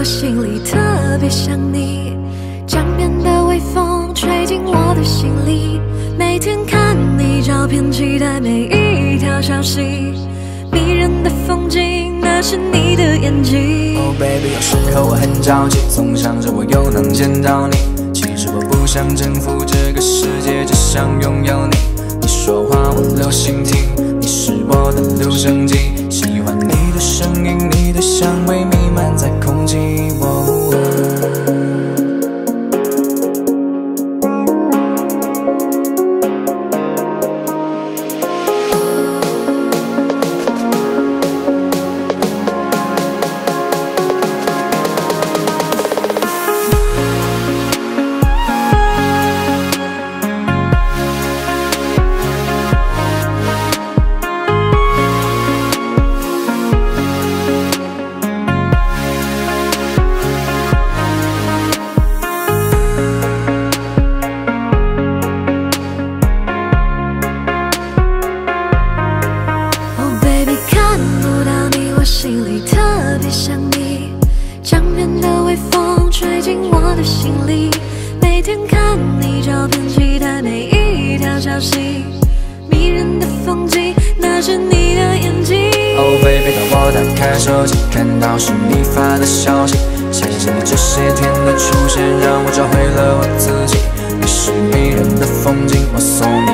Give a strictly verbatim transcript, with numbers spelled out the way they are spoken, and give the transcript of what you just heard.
心里特别想你，江边的微风吹进我的心里，每天看你照片，期待每一条消息。迷人的风景，那是你的眼睛。 Oh baby， 有时候我很着急，总想着我又能见到你。其实我不想征服这个世界，只想拥有你。你说话我留心听，你是我的留声机。喜欢你的声音，你的香味弥漫在空气。哦心里特别想你，江边的微风吹进我的心里，每天看你照片，期待每一条消息。迷人的风景，那是你的眼睛。 Oh baby， 当我打开手机，看到是你发的消息。谢谢你这些天的出现，让我找回了我自己。你是迷人的风景，我送你